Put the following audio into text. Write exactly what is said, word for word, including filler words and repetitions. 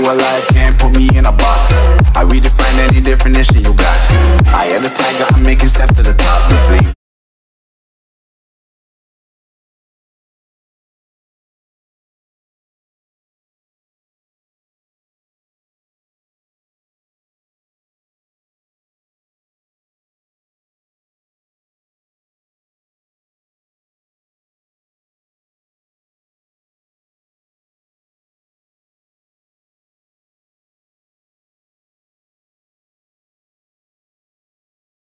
alive, can't put me in a box. I redefine any definition you